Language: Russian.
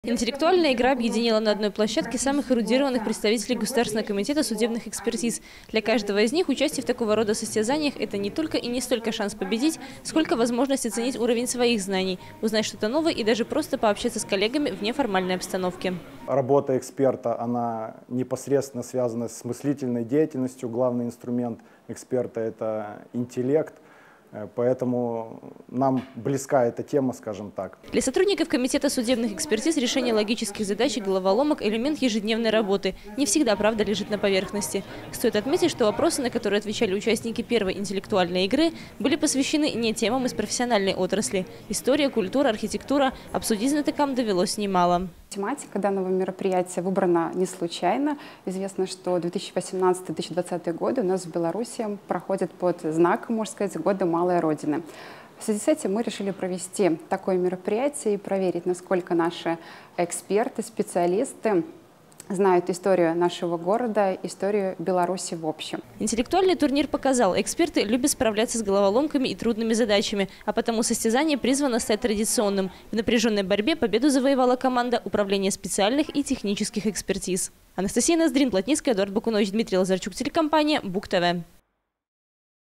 Интеллектуальная игра объединила на одной площадке самых эрудированных представителей Государственного комитета судебных экспертиз. Для каждого из них участие в такого рода состязаниях – это не только и не столько шанс победить, сколько возможность оценить уровень своих знаний, узнать что-то новое и даже просто пообщаться с коллегами в неформальной обстановке. Работа эксперта, она непосредственно связана с мыслительной деятельностью. Главный инструмент эксперта – это интеллект. Поэтому нам близка эта тема, скажем так. Для сотрудников комитета судебных экспертиз решение логических задач и головоломок – элемент ежедневной работы. Не всегда правда лежит на поверхности. Стоит отметить, что вопросы, на которые отвечали участники первой интеллектуальной игры, были посвящены не темам из профессиональной отрасли. История, культура, архитектура – обсудить знатокам довелось немало. Тематика данного мероприятия выбрана не случайно. Известно, что 2018-2020 годы у нас в Беларуси проходят под знаком, можно сказать, Года Малой Родины. В связи с этим мы решили провести такое мероприятие и проверить, насколько наши эксперты, специалисты знают историю нашего города, историю Беларуси в общем. Интеллектуальный турнир показал, эксперты любят справляться с головоломками и трудными задачами, а потому состязание призвано стать традиционным. В напряженной борьбе победу завоевала команда Управления специальных и технических экспертиз. Анастасия Ноздрин, Плотницкая, Эдуард Бакунович, Дмитрий Лазарчук, телекомпания БугТВ.